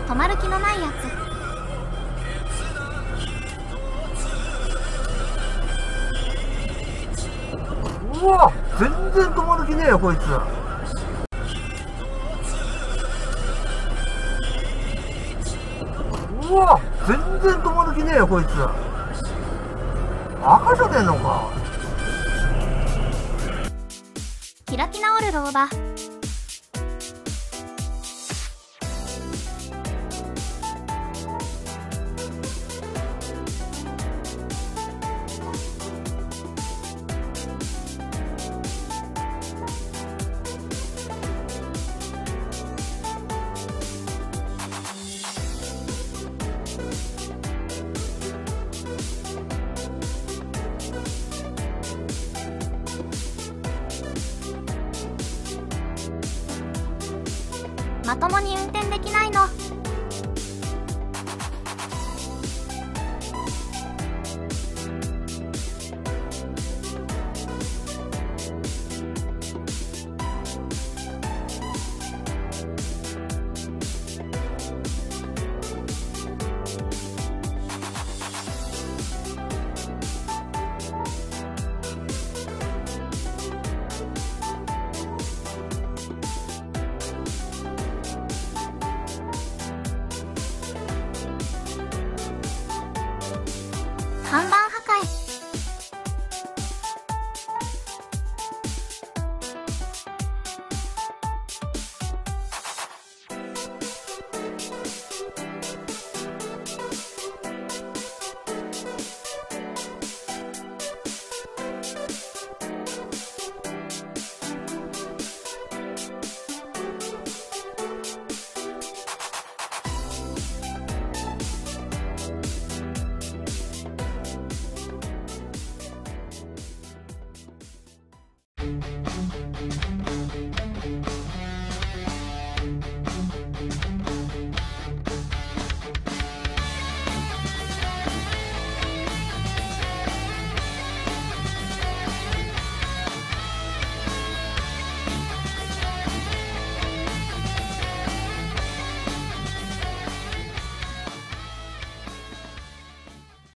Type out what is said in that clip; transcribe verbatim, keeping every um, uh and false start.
止まる気のないやつ。 うわ、全然止まる気ねえよこいつ。うわ、全然止まる気ねえよこいつ。赤じゃねえのか。 開き直る老婆。まともに運転できないの。看板